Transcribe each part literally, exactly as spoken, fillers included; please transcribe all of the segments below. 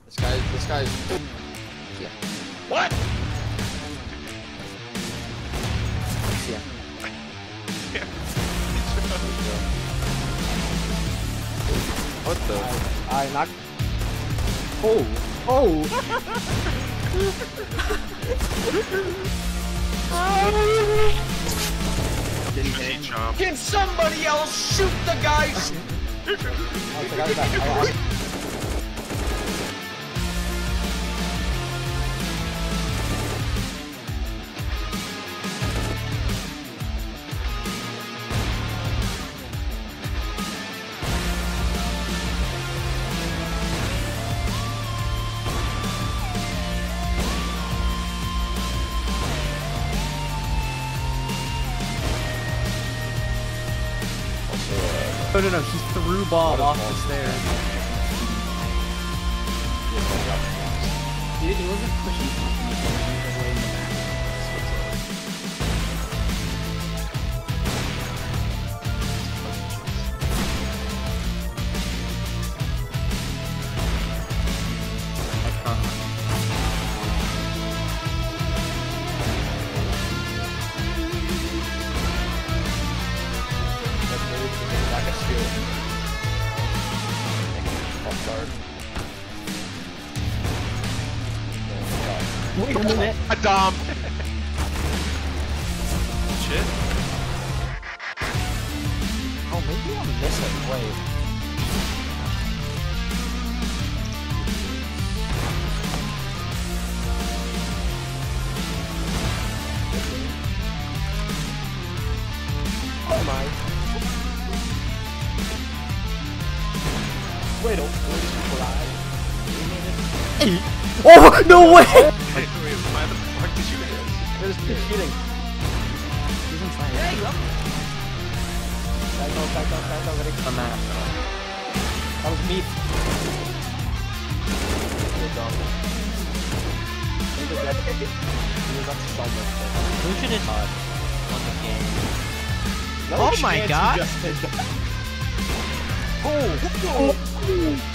This guy, this guy's. Yeah. What? Yeah. What the? I, I knocked. Oh. Oh. Can somebody else shoot the guy? Oh, I got it back. I got it. No, no, no, he threw ball off the stairs. It, it wasn't pushing something, it was way in the back. Wait a minute. A dom. Shit. Oh, maybe I'm missing. Wait. Oh my. Wait, oh, wait, Oh, no way! Wait, why the fuck did you hit? There's two shooting. He's inside. There you go. Back on, back on, back on, ready? On that. That was me. You're dumb. You're dead. You got so much better. Who should have won the game? No Oh my chance god! you just did that. Oh! Oh.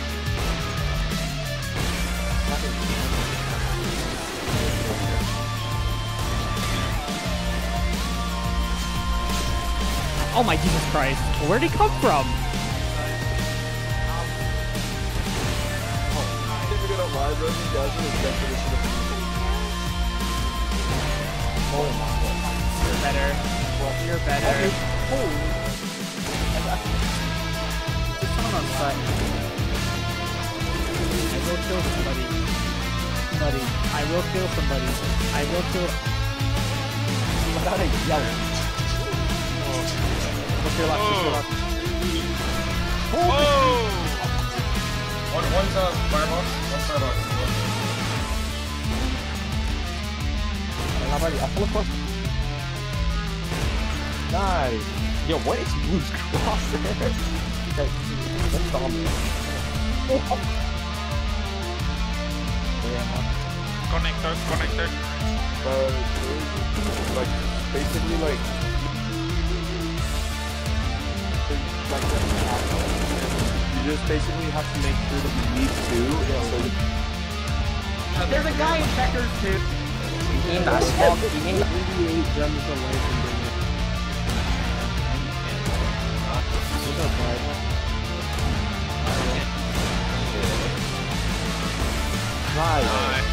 Oh my Jesus Christ. Where'd he come from? You're better. You're better. There's someone on site. I will kill somebody. Somebody. I will kill somebody. I will kill. Without a yelling. Look your left, look your left. Whoa! One, one's uh, firebox, one's firebox. I'm ready, I full across. Nice. Yo, what is Blue's cross there? Okay, that's dominant. Oh. Connector, connector. Uh, like, basically, like, like you just basically have to make sure that you need two. Yeah, so Uh, there's a guy in checkers too. In basketball, in eighty-eight gems away from doing it. What's up, bud? Nice.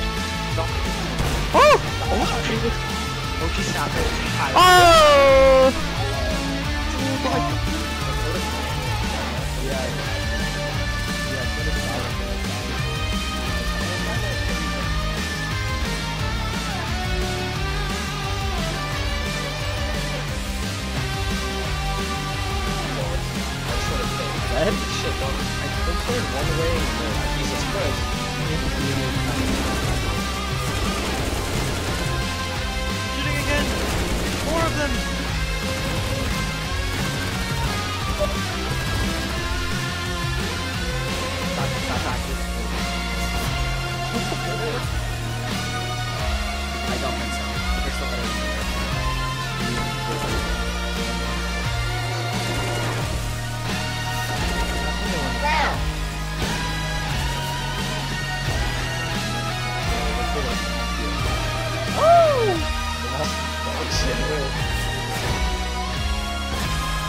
Oh! Oh, she stopped it. Oh! Yeah. Yeah, put it solid there. Red? Shit, don't. I don't put it one way and then Jesus Christ. Shooting again! More of them!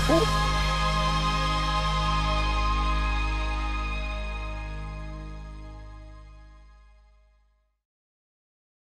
Oh.